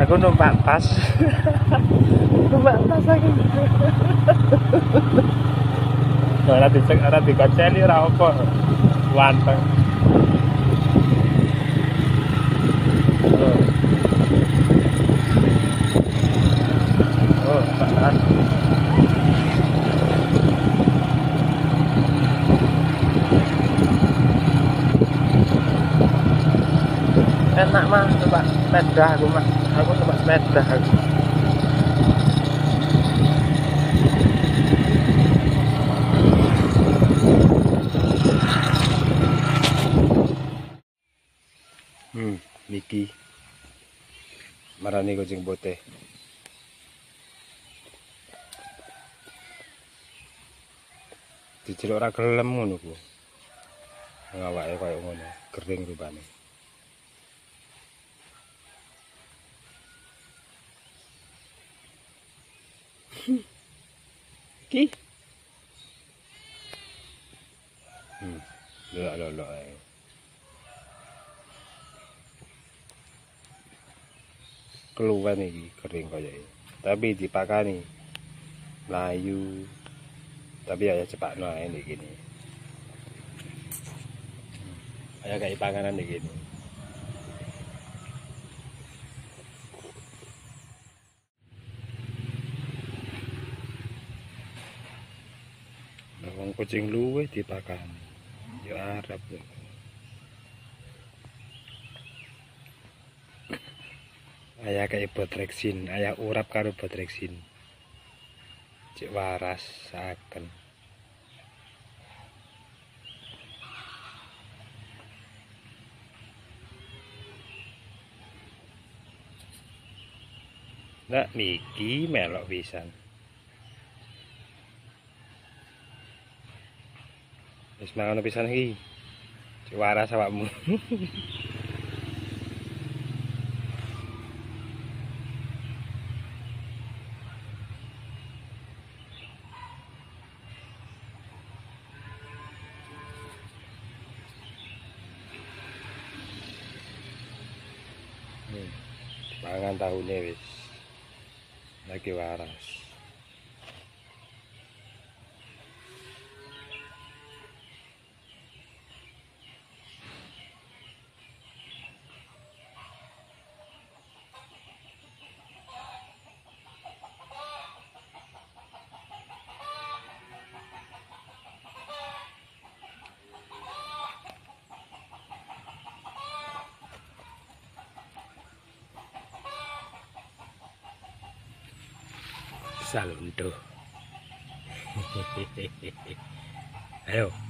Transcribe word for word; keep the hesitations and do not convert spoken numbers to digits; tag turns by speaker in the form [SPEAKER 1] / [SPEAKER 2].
[SPEAKER 1] Aku numpak tas. Numpak tas aku. Ora dicek, ora dikoceli ora apa. Wanteng. Oh, tahan. Enak mah numpak sepeda aku mah. Aku numpak sepeda aku. Hmm, niki marani kucing putih. Diceluk ora gelem ngono ku. Awake koyo ngono, kering rupane. Ki. Hmm, lolok-lolok ae. Keluwen iki kering koyoke. Tapi dipakani layu. Tapi ya cepakno ae nek kene. Aya kayak panganan nek kene. Wong kucing luwih dipakani. Ya Arab. Ayah kayak Botrexin, ayah urap karo Botrexin. Cek waras saken. Nah, niki melok pisan. Wis mangan pisan iki. Cek waras awakmu. Hmm. Mangan tahune wis. Lagi waras. Salunto. Ayo.